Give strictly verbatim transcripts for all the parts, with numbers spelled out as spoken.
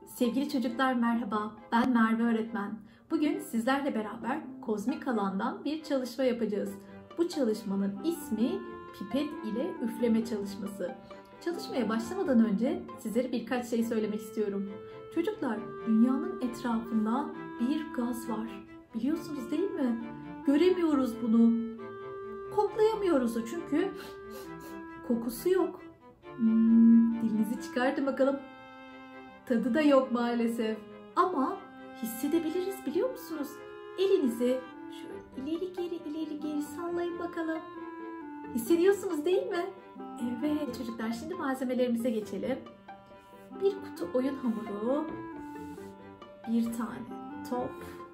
Sevgili çocuklar merhaba, ben Merve öğretmen. Bugün sizlerle beraber kozmik alandan bir çalışma yapacağız. Bu çalışmanın ismi pipet ile üfleme çalışması. Çalışmaya başlamadan önce sizlere birkaç şey söylemek istiyorum. Çocuklar, dünyanın etrafında bir gaz var. Biliyorsunuz değil mi? Göremiyoruz bunu. Koklayamıyoruz da çünkü kokusu yok. Hmm, dilinizi çıkartın bakalım. Tadı da yok maalesef. Ama hissedebiliriz, biliyor musunuz? Elinizi şöyle ileri geri ileri geri sallayın bakalım. Hissediyorsunuz değil mi? Evet çocuklar, şimdi malzemelerimize geçelim. Bir kutu oyun hamuru, bir tane top,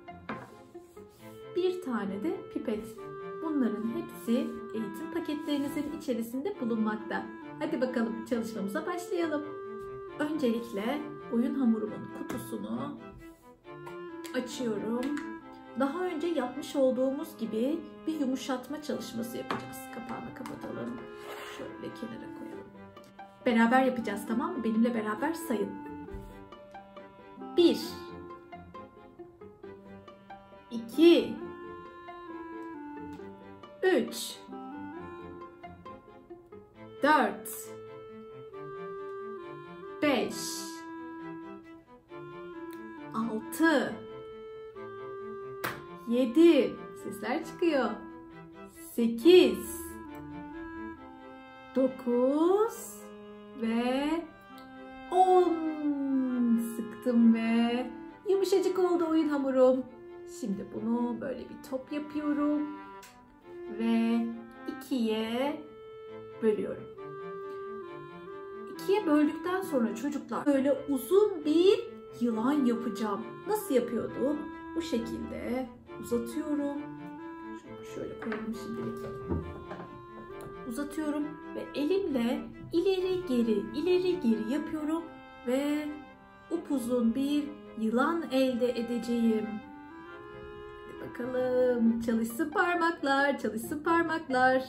bir tane de pipet. Bunların hepsi eğitim paketlerinizin içerisinde bulunmakta. Hadi bakalım çalışmamıza başlayalım. Öncelikle oyun hamurumun kutusunu açıyorum. Daha önce yapmış olduğumuz gibi bir yumuşatma çalışması yapacağız. Kapağını kapatalım. Şöyle kenara koyalım. Beraber yapacağız, tamam mı? Benimle beraber sayın. Bir, iki, üç, dört, beş, altı, yedi, sesler çıkıyor, sekiz, dokuz ve on. Sıktım ve yumuşacık oldu oyun hamurum. Şimdi bunu böyle bir top yapıyorum ve ikiye bölüyorum. İkiye böldükten sonra çocuklar böyle uzun bir yılan yapacağım. Nasıl yapıyordum? Bu şekilde uzatıyorum. Şunu şöyle koyalım şimdilik. Uzatıyorum ve elimle ileri geri ileri geri yapıyorum ve upuzun bir yılan elde edeceğim. Hadi bakalım, çalışsın parmaklar, çalışsın parmaklar.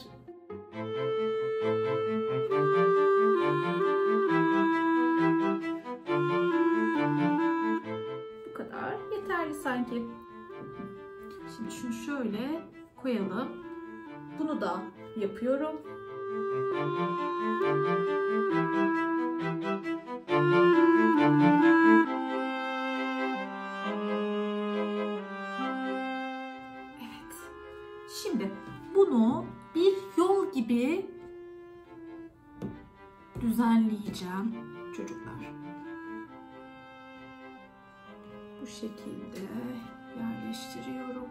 Bu kadar yeterli sanki. Şimdi şunu şöyle koyalım. Bunu da yapıyorum. Evet. Şimdi bunu bir yol gibi düzenleyeceğim çocuklar. Bu şekilde yerleştiriyorum.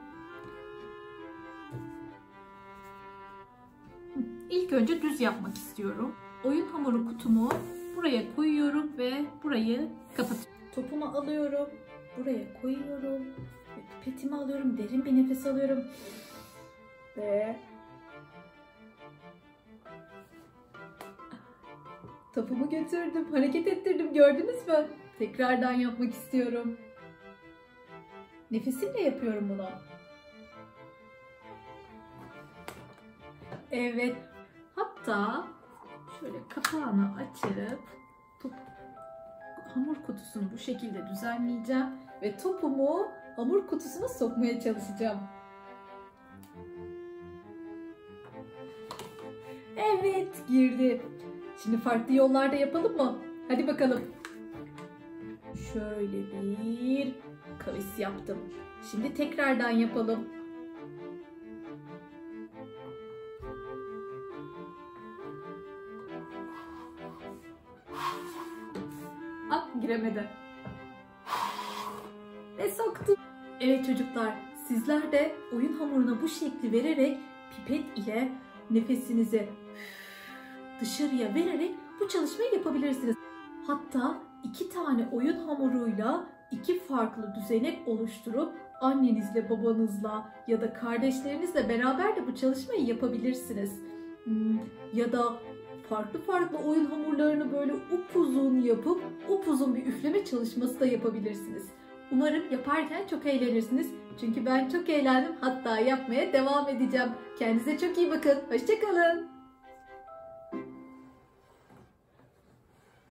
İlk önce düz yapmak istiyorum. Oyun hamuru kutumu buraya koyuyorum ve burayı kapatıyorum. Topumu alıyorum, buraya koyuyorum ve pipetimi alıyorum, derin bir nefes alıyorum ve topumu götürdüm, hareket ettirdim, gördünüz mü? Tekrardan yapmak istiyorum. Nefesimle yapıyorum bunu. Evet. Hatta şöyle kapağını açıp top, hamur kutusunu bu şekilde düzenleyeceğim ve topumu hamur kutusuna sokmaya çalışacağım. Evet, girdi. Şimdi farklı yollarda yapalım mı? Hadi bakalım. Şöyle bir kavis yaptım. Şimdi tekrardan yapalım. Ah, giremedi. Ve soktum. Evet çocuklar, sizler de oyun hamuruna bu şekli vererek pipet ile nefesinizi dışarıya vererek bu çalışmayı yapabilirsiniz. Hatta iki tane oyun hamuruyla iki farklı düzenek oluşturup annenizle, babanızla ya da kardeşlerinizle beraber de bu çalışmayı yapabilirsiniz. Hmm, ya da farklı farklı oyun hamurlarını böyle upuzun yapıp upuzun bir üfleme çalışması da yapabilirsiniz. Umarım yaparken çok eğlenirsiniz. Çünkü ben çok eğlendim. Hatta yapmaya devam edeceğim. Kendinize çok iyi bakın. Hoşça kalın.